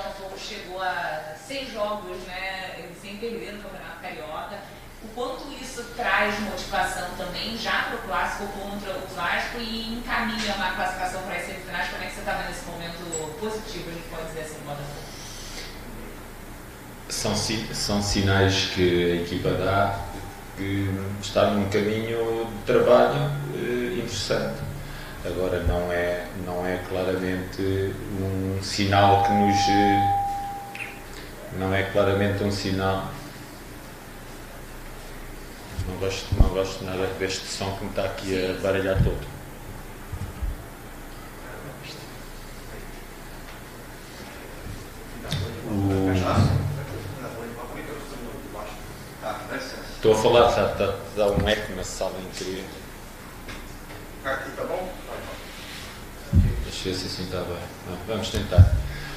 Botafogo chegou a 6 jogos, né, sem perder no Campeonato Carioca. O quanto isso traz motivação também já para o clássico contra o Vasco e encaminha uma classificação para as semifinais? Como é que você está vendo esse momento positivo, a gente pode dizer assim, no Botafogo? São sinais que a equipa dá que está num caminho de trabalho interessante. Agora não é claramente um sinal que nos... Não é claramente um sinal... Não gosto nada deste som que me está aqui a baralhar todo. Estou a falar, está a dar um eco na sala inteira. Aqui está bom? Deixa eu ver se assim está bem. Vamos tentar.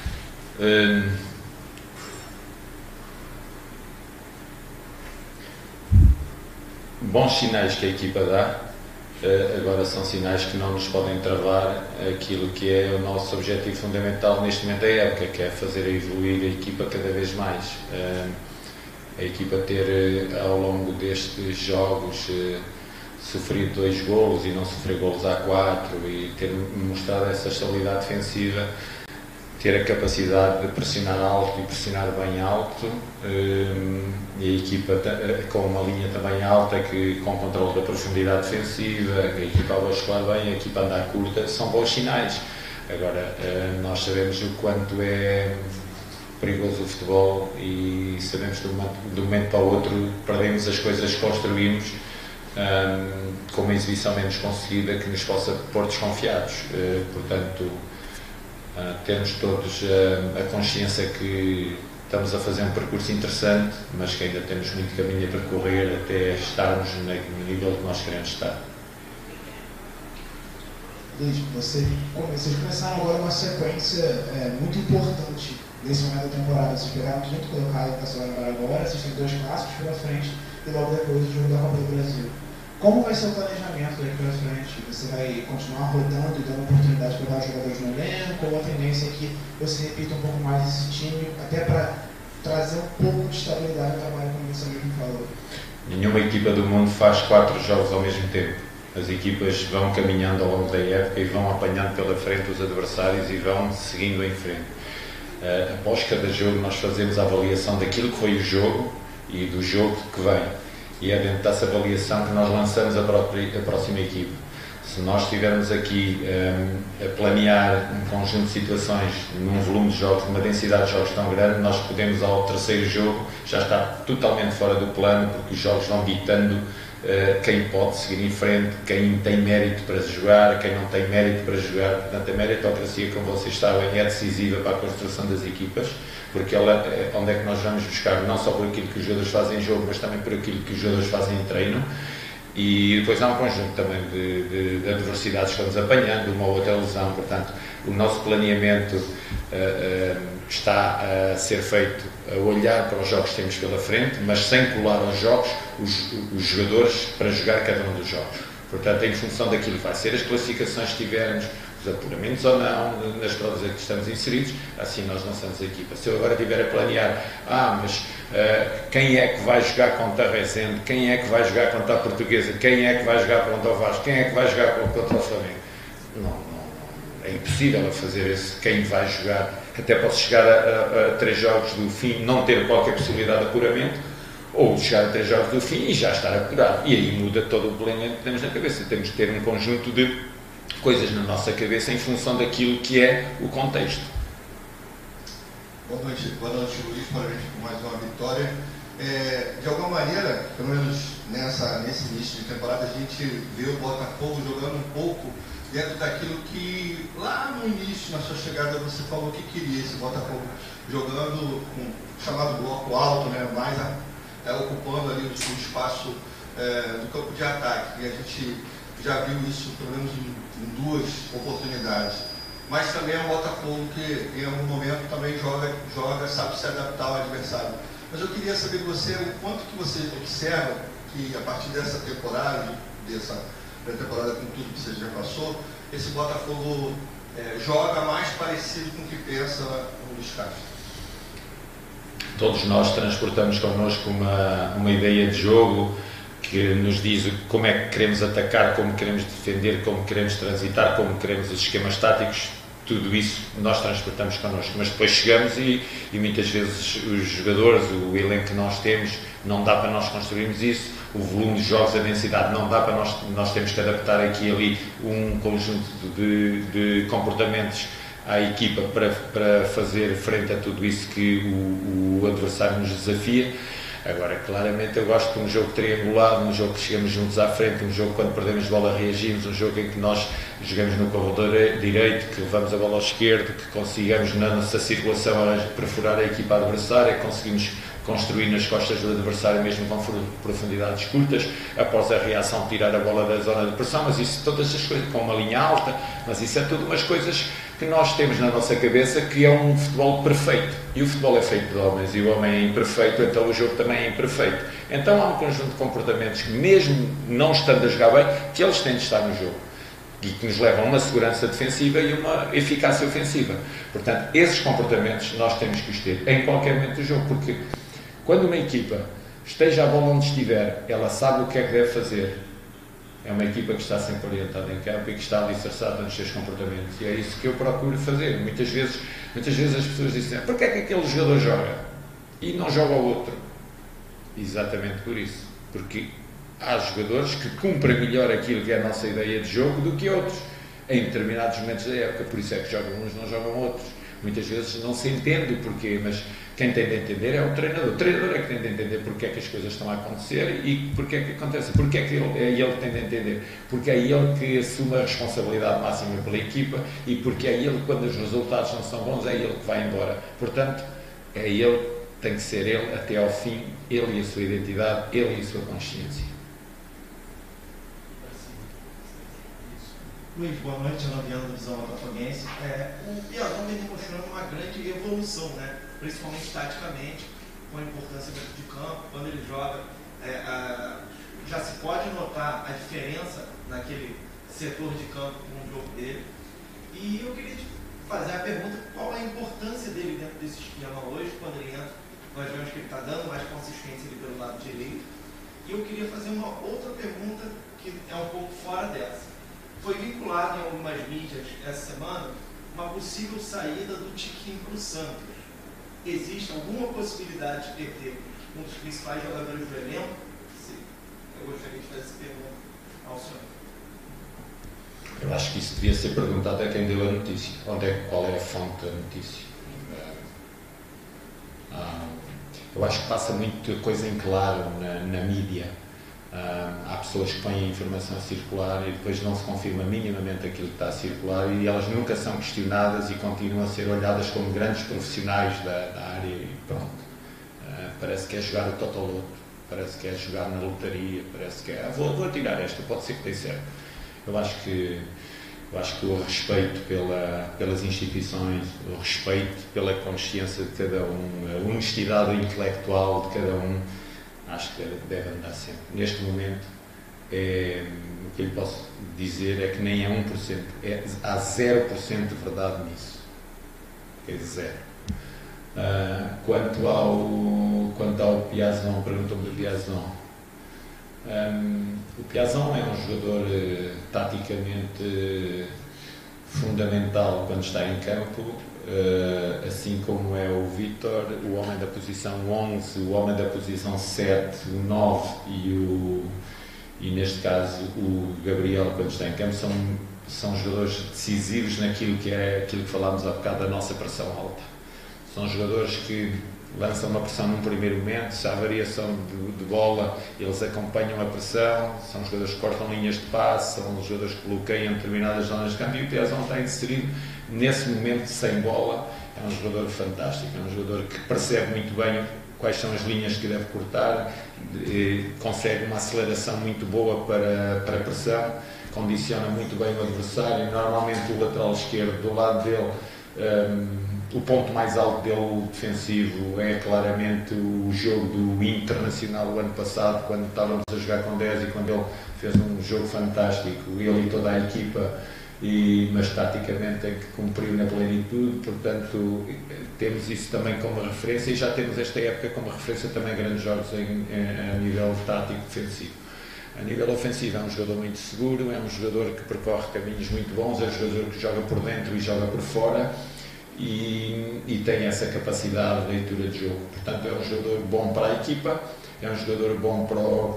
Bons sinais que a equipa dá, agora são sinais que não nos podem travar aquilo que é o nosso objetivo fundamental neste momento da época, que é fazer evoluir a equipa cada vez mais. A equipa ter ao longo destes jogos sofrido 2 golos e não sofrer golos a 4 e ter mostrado essa estabilidade defensiva, ter a capacidade de pressionar alto e pressionar bem alto, e a equipa com uma linha também alta, com controle da profundidade defensiva, a equipa a bascular bem, a equipa a andar curta, são bons sinais. Agora, nós sabemos o quanto é perigoso o futebol e sabemos que de um momento para o outro perdemos as coisas que construímos, com uma exibição menos conseguida que nos possa pôr desconfiados. Portanto, temos todos a consciência que estamos a fazer um percurso interessante, mas que ainda temos muito caminho a percorrer até estarmos no nível que nós queremos estar. Luís, vocês começaram agora uma sequência muito importante nesse momento da temporada. Vocês pegaram o quinto colocado da Taça Guanabara agora, vocês têm 2 clássicos pela frente e logo depois o jogo da Copa do Brasil. Como vai ser o planejamento daqui para frente? Você vai continuar rodando e dando oportunidade para vários jogadores no elenco, ou a tendência é que você repita um pouco mais esse time, até para trazer um pouco de estabilidade no trabalho, como você mesmo falou? Nenhuma equipa do mundo faz 4 jogos ao mesmo tempo. As equipas vão caminhando ao longo da época e vão apanhando pela frente os adversários e vão seguindo em frente. Após cada jogo nós fazemos a avaliação daquilo que foi o jogo e do jogo que vem. E é dentro dessa avaliação que nós lançamos a próxima equipa. Se nós estivermos aqui a planear um conjunto de situações num volume de jogos, numa densidade de jogos tão grande, nós podemos ao terceiro jogo já estar totalmente fora do plano, porque os jogos vão ditando quem pode seguir em frente, quem tem mérito para jogar, quem não tem mérito para jogar. Portanto, a meritocracia, como vocês sabem, é decisiva para a construção das equipas, porque onde é que nós vamos buscar, não só por aquilo que os jogadores fazem em jogo, mas também por aquilo que os jogadores fazem em treino. E depois há um conjunto também de adversidades que vamos apanhando, uma ou outra lesão. Portanto, o nosso planeamento está a ser feito a olhar para os jogos que temos pela frente, mas sem colar aos jogos os jogadores para jogar cada um dos jogos. Portanto, em função daquilo que vai ser as classificações que tivermos, os apuramentos ou não, nas provas em que estamos inseridos, assim nós lançamos a equipa. Se eu agora estiver a planear, mas quem é que vai jogar contra a Rezende, quem é que vai jogar contra a Portuguesa, quem é que vai jogar contra o Vasco, quem é que vai jogar contra o Flamengo? Não, é impossível fazer esse quem vai jogar. Até posso chegar a 3 jogos do fim, não ter qualquer possibilidade de apuramento, ou chegar a 3 jogos do fim e já estar apurado. E aí muda todo o planeamento que temos na cabeça. Temos que ter um conjunto de coisas na nossa cabeça em função daquilo que é o contexto. Boa noite, Luís, parabéns por mais uma vitória. De alguma maneira, pelo menos nesse início de temporada, a gente vê o Botafogo jogando um pouco dentro daquilo que lá no início, na sua chegada, você falou que queria esse Botafogo jogando com o chamado bloco alto, né, mais ocupando ali o espaço do campo de ataque. E a gente já viu isso pelo menos em 2 oportunidades. Mas também é um Botafogo que em algum momento também joga, sabe se adaptar ao adversário. Mas eu queria saber de você o quanto que você observa que a partir dessa temporada, dessa pré-temporada com tudo que você já passou, esse Botafogo joga mais parecido com o que pensa o Luís Castro. todos nós transportamos connosco uma ideia de jogo que nos diz como é que queremos atacar, como queremos defender, como queremos transitar, como queremos os esquemas táticos. Tudo isso nós transportamos connosco, mas depois chegamos e muitas vezes os jogadores, o elenco que nós temos, não dá para nós construirmos isso, o volume de jogos, a densidade não dá para nós temos que adaptar aqui e ali um conjunto de comportamentos à equipa para fazer frente a tudo isso que o adversário nos desafia. Agora, claramente eu gosto de um jogo triangulado, um jogo que chegamos juntos à frente, um jogo quando perdemos bola reagimos, um jogo em que nós jogamos no corredor direito, que levamos a bola ao esquerdo, que consigamos na nossa circulação perfurar a equipa adversária, conseguimos construir nas costas do adversário mesmo com profundidades curtas, após a reação tirar a bola da zona de pressão, mas isso, todas as coisas, com uma linha alta, mas isso é tudo umas coisas que nós temos na nossa cabeça que é um futebol perfeito, e o futebol é feito de homens, e o homem é imperfeito, então o jogo também é imperfeito. Então há um conjunto de comportamentos que, mesmo não estando a jogar bem, que eles têm de estar no jogo, e que nos levam a uma segurança defensiva e uma eficácia ofensiva. Portanto, esses comportamentos nós temos que os ter em qualquer momento do jogo, porque quando uma equipa esteja a bola onde estiver, ela sabe o que é que deve fazer. É uma equipa que está sempre orientada em campo e que está alicerçada nos seus comportamentos. E é isso que eu procuro fazer. Muitas vezes as pessoas dizem: porquê é que aquele jogador joga e não joga o outro? Exatamente por isso. Porque há jogadores que cumprem melhor aquilo que é a nossa ideia de jogo do que outros, em determinados momentos da época. Por isso é que jogam uns, não jogam outros. Muitas vezes não se entende o porquê, mas quem tem de entender é o treinador. O treinador é que tem de entender porque é que as coisas estão a acontecer e porque é que acontece. Porque é que é ele que tem de entender. Porque é ele que assume a responsabilidade máxima pela equipa e porque é ele, quando os resultados não são bons, é ele que vai embora. Portanto, é ele, tem que ser ele até ao fim, ele e a sua identidade, ele e a sua consciência. Luiz, boa noite, Anaviano da Visão Botafoguense. O Piazon vem demonstrando uma grande evolução, né? Principalmente taticamente, com a importância dentro de campo. Quando ele joga, já se pode notar a diferença naquele setor de campo com o jogo dele. E eu queria te fazer a pergunta: qual é a importância dele dentro desse esquema hoje? Quando ele entra, nós vemos que ele está dando mais consistência ali pelo lado direito. E eu queria fazer uma outra pergunta que é um pouco fora dessa. Foi vinculado em algumas mídias essa semana uma possível saída do Tiquinho para o Santos. Existe alguma possibilidade de perder um dos principais jogadores do elenco? Eu gostaria de fazer essa pergunta ao senhor. Eu acho que isso devia ser perguntado a quem deu a notícia. Qual é a fonte da notícia? Eu acho que passa muita coisa em claro na mídia. Há pessoas que põem a informação a circular e depois não se confirma minimamente aquilo que está a circular e elas nunca são questionadas e continuam a ser olhadas como grandes profissionais da área e pronto. Parece que é jogar o totoloto, parece que é jogar na lotaria, parece que é... Vou tirar esta, pode ser que dê certo. Eu acho que o respeito pelas instituições, o respeito pela consciência de cada um, a honestidade intelectual de cada um, acho que deve andar sempre. Neste momento, o que eu posso dizer é que nem é 1%, há 0% de verdade nisso. É zero. Quanto ao Piazon, perguntou-me do Piazon. O Piazon é um jogador taticamente fundamental quando está em campo, assim como é o Vítor, o homem da posição 11, o homem da posição 7, o 9 e neste caso o Gabriel, quando está em campo, são jogadores decisivos naquilo que falámos há bocado da nossa pressão alta. São jogadores que lançam uma pressão num primeiro momento, se há variação de bola, eles acompanham a pressão, são jogadores que cortam linhas de passe, são jogadores que bloqueiam determinadas zonas de campo e o Piazon está inserido nesse momento sem bola. É um jogador fantástico, é um jogador que percebe muito bem quais são as linhas que deve cortar, consegue uma aceleração muito boa para a pressão, condiciona muito bem o adversário. Normalmente o lateral esquerdo do lado dele, o ponto mais alto dele defensivo é claramente o jogo do Internacional o ano passado, quando estávamos a jogar com 10 e quando ele fez um jogo fantástico. Ele e toda a equipa mas taticamente tem que cumprir na plenitude, portanto temos isso também como referência e já temos esta época como referência também grandes jogos a nível tático defensivo. A nível ofensivo é um jogador muito seguro, é um jogador que percorre caminhos muito bons, é um jogador que joga por dentro e joga por fora e tem essa capacidade de leitura de jogo. Portanto, é um jogador bom para a equipa, é um jogador bom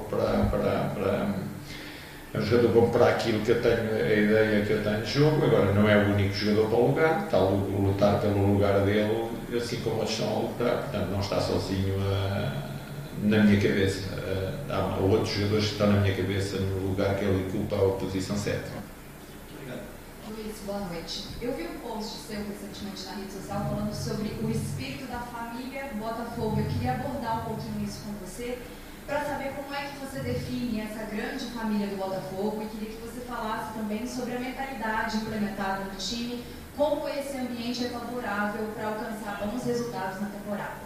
é um jogador bom para aquilo que eu tenho, a ideia que eu tenho de jogo. Agora, não é o único jogador para o lugar, está a lutar pelo lugar dele, assim como outros estão a lutar, portanto não está sozinho na minha cabeça. Há outros jogadores que estão na minha cabeça no lugar que ele ocupa a posição 7. Luiz, boa noite. Eu vi um post seu recentemente na rede social falando sobre o espírito da família Botafogo. Eu queria abordar um pouquinho isso com você, para saber como é que você define essa grande família do Botafogo, e queria que você falasse também sobre a mentalidade implementada no time, como esse ambiente é favorável para alcançar bons resultados na temporada.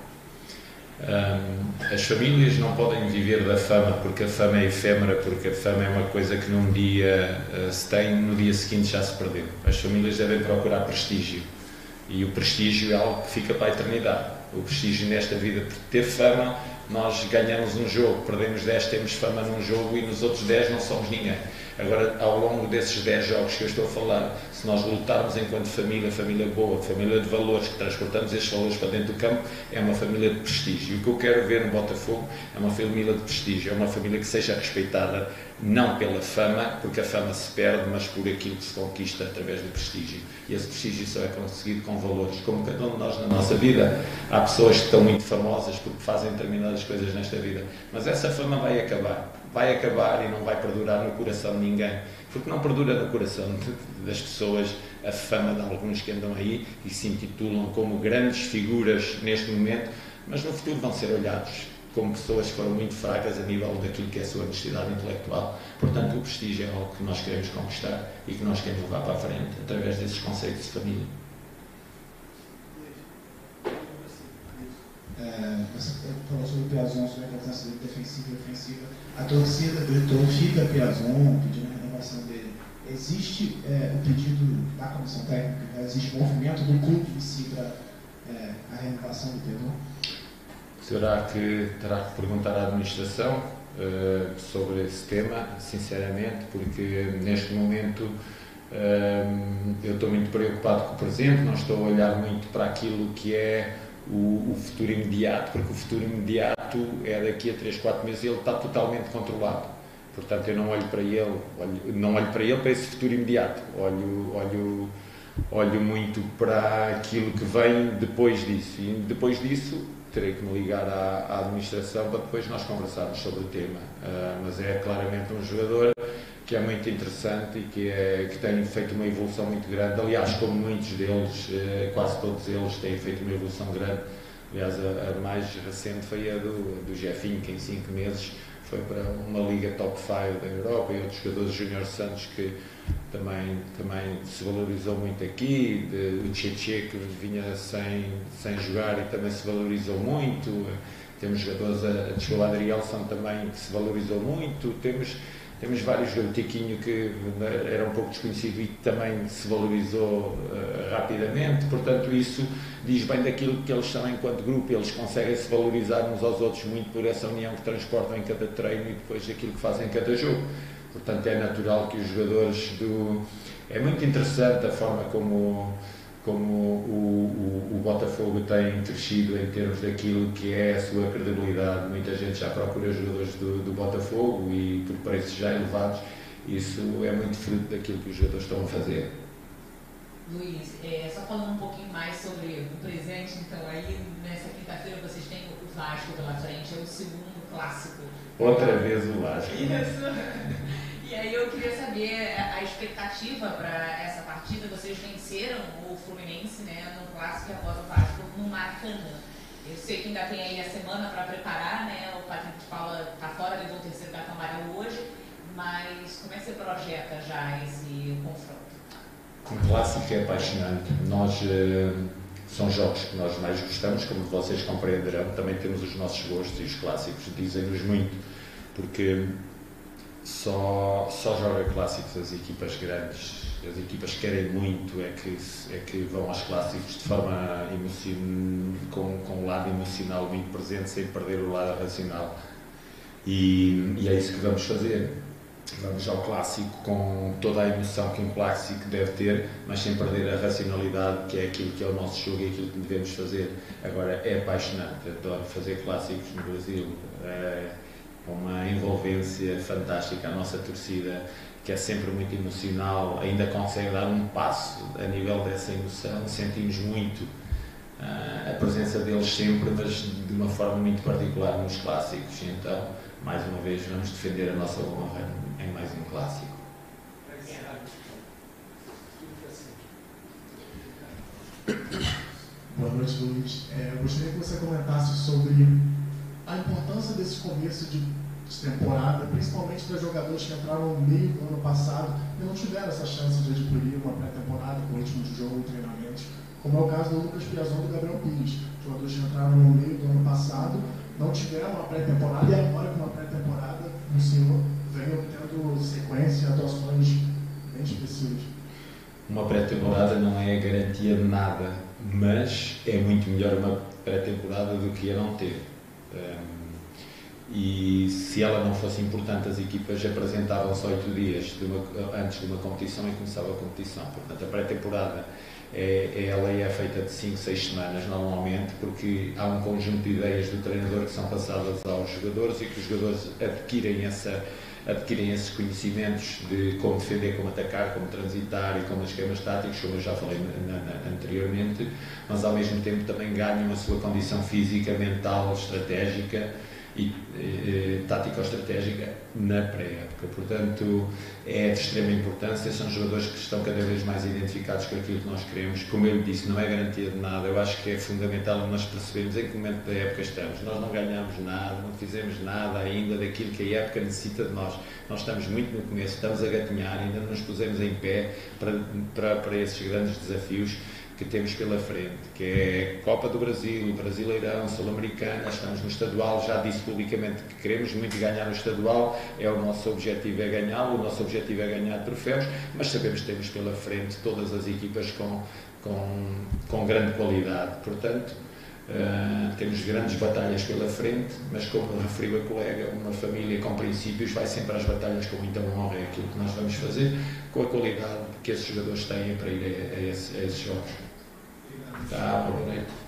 As famílias não podem viver da fama, porque a fama é efêmera, porque a fama é uma coisa que num dia se tem, no dia seguinte já se perdeu. As famílias devem procurar prestígio, e o prestígio é algo que fica para a eternidade. O prestígio nesta vida, porque ter fama, nós ganhamos um jogo, perdemos 10, temos fama num jogo e nos outros 10 não somos ninguém. Agora, ao longo desses 10 jogos que eu estou a falar, se nós lutarmos enquanto família boa, família de valores, que transportamos estes valores para dentro do campo, é uma família de prestígio. E o que eu quero ver no Botafogo é uma família de prestígio, é uma família que seja respeitada não pela fama, porque a fama se perde, mas por aquilo que se conquista através do prestígio. E esse prestígio só é conseguido com valores. Como cada um de nós na nossa vida, há pessoas que estão muito famosas porque fazem determinadas coisas nesta vida, mas essa fama vai acabar e não vai perdurar no coração de ninguém, porque não perdura no coração das pessoas a fama de alguns que andam aí e se intitulam como grandes figuras neste momento, mas no futuro vão ser olhados como pessoas que foram muito fracas a nível daquilo que é a sua honestidade intelectual. Portanto, o prestígio é algo que nós queremos conquistar e que nós queremos levar para a frente através desses conceitos de família. Você falou sobre o Piazon, sobre a importância dele defensiva e ofensiva. A torcida gritou, fica Piazon, pedindo a renovação dele. Existe o pedido da comissão técnica? Existe movimento do clube em si para a renovação do Piazon? Terá que perguntar à administração sobre esse tema, sinceramente, porque neste momento eu estou muito preocupado com o presente, não estou a olhar muito para aquilo que é o futuro imediato, porque o futuro imediato é daqui a 3, 4 meses e ele está totalmente controlado. Portanto, eu não olho para ele, para esse futuro imediato, olho muito para aquilo que vem depois disso, e depois disso terei que me ligar à administração para depois nós conversarmos sobre o tema, mas é claramente um jogador que é muito interessante e que tem feito uma evolução muito grande. Aliás, como muitos deles, quase todos eles têm feito uma evolução grande. Aliás, a mais recente foi a do Jefinho, que em 5 meses foi para uma liga top 5 da Europa, e outros jogadores Júnior Santos que também se valorizou muito aqui, o Tchetche que vinha sem jogar e também se valorizou muito. Temos jogadores, o Adrielson também que se valorizou muito. Temos vários, o Tiquinho que era um pouco desconhecido e também se valorizou rapidamente. Portanto, isso diz bem daquilo que eles são enquanto grupo. Eles conseguem se valorizar uns aos outros muito por essa união que transportam em cada treino e depois daquilo que fazem em cada jogo. Portanto, é natural que os jogadores É muito interessante a forma como o Botafogo tem crescido em termos daquilo que é a sua credibilidade. Muita gente já procura jogadores do Botafogo e por preços já elevados. Isso é muito fruto daquilo que os jogadores estão a fazer. Luiz, só falando um pouquinho mais sobre o presente, então aí nessa quinta-feira vocês têm o Vasco pela frente, é o segundo clássico. Outra vez o Vasco. Isso. E aí eu queria saber a expectativa para essa partida. Vocês venceram o Fluminense, né, no clássico, e agora o Vasco no Maracanã. Eu sei que ainda tem aí a semana para preparar, né? O Patrick Paula está fora, levou o terceiro cartão amarelo hoje, mas como é que você projeta já esse confronto? Um clássico é apaixonante. São jogos que nós mais gostamos, como vocês compreenderão. Também temos os nossos gostos e os clássicos dizem-nos muito, porque só joga clássicos as equipas grandes. As equipas que querem muito é que vão aos clássicos de forma com um lado emocional muito presente, sem perder o lado racional. E é isso que vamos fazer. Vamos ao clássico com toda a emoção que um clássico deve ter, mas sem perder a racionalidade, que é aquilo que é o nosso jogo e aquilo que devemos fazer. Agora, é apaixonante, adoro fazer clássicos no Brasil. É uma envolvência fantástica. A nossa torcida, que é sempre muito emocional, ainda consegue dar um passo a nível dessa emoção. Sentimos muito a presença deles sempre, mas de uma forma muito particular nos clássicos. Então, mais uma vez, vamos defender a nossa honra em mais um clássico. Boa noite, Luiz. Eu gostaria que você comentasse sobre a importância desse começo de temporada, principalmente para jogadores que entraram no meio do ano passado e não tiveram essa chance de adquirir uma pré-temporada com ritmo de jogo e treinamentos, como é o caso do Lucas Piazon e do Gabriel Pires. Jogadores que entraram no meio do ano passado, não tiveram uma pré-temporada e agora com uma pré-temporada o senhor vem obtendo sequência e atuações bem expressivas. Uma pré-temporada não é garantia de nada, mas é muito melhor uma pré-temporada do que a não ter. E se ela não fosse importante, as equipas apresentavam-se 8 dias antes de uma competição e começava a competição. Portanto, a pré-temporada ela é feita de 5, 6 semanas normalmente, porque há um conjunto de ideias do treinador que são passadas aos jogadores e que os jogadores adquirem esses conhecimentos de como defender, como atacar, como transitar e como esquemas táticos, como eu já falei anteriormente, mas ao mesmo tempo também ganham a sua condição física, mental, estratégica e tático-estratégica na pré-época. Portanto, é de extrema importância, são jogadores que estão cada vez mais identificados com aquilo que nós queremos. Como eu disse, não é garantia de nada, eu acho que é fundamental nós percebermos em que momento da época estamos. Nós não ganhamos nada, não fizemos nada ainda daquilo que a época necessita de nós. Nós estamos muito no começo, estamos a gatinhar, ainda não nos pusemos em pé para esses grandes desafios que temos pela frente, que é Copa do Brasil, Brasileirão, Sul-Americana. Estamos no estadual, já disse publicamente que queremos muito ganhar no estadual, o nosso objetivo é ganhá-lo, o nosso objetivo é ganhar troféus, mas sabemos que temos pela frente todas as equipas com grande qualidade. Portanto, temos grandes batalhas pela frente, mas como referiu a colega, uma família com princípios vai sempre às batalhas com muita honra. É aquilo que nós vamos fazer com a qualidade que esses jogadores têm para ir a esses jogos. Tá, boa noite.